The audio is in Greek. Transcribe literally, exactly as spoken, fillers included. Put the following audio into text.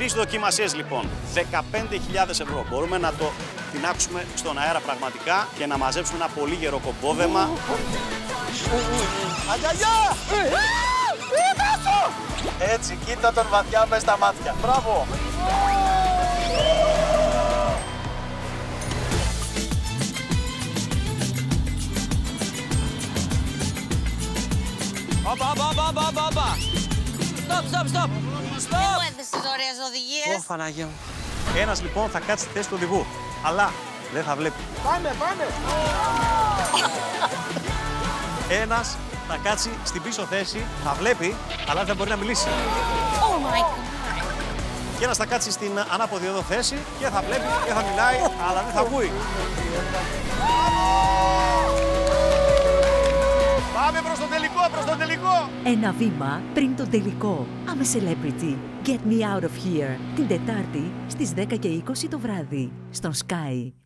Τρεις δοκιμασίες λοιπόν, δεκαπέντε χιλιάδες ευρώ. Μπορούμε να το τεινάξουμε στον αέρα πραγματικά και να μαζέψουμε ένα πολύ γερό κομπόδεμα. Αγιαγιά! Έτσι, κοίτα τον βαθιά μες στα μάτια. Μπράβο! Όπα, όπα, όπα, όπα, όπα. Stop, stop, stop. Stop. Μου έδωσες ωραίες οδηγίες. Ω, Παναγία μου. Ένας λοιπόν θα κάτσει στη θέση του οδηγού, αλλά δεν θα βλέπει. Πάμε, πάμε. Ένας θα κάτσει στην πίσω θέση, θα βλέπει, αλλά δεν θα μπορεί να μιλήσει. Oh my God. Και ένας θα κάτσει στην ανάποδη εδώ θέση και θα βλέπει και θα μιλάει, αλλά δεν θα ακούει. Πάμε προς τον τελικό, προς τον τελικό! Ένα βήμα πριν τον τελικό. I'm a celebrity. Get me out of here. Την Τετάρτη στις δέκα και είκοσι το βράδυ. Στον Sky.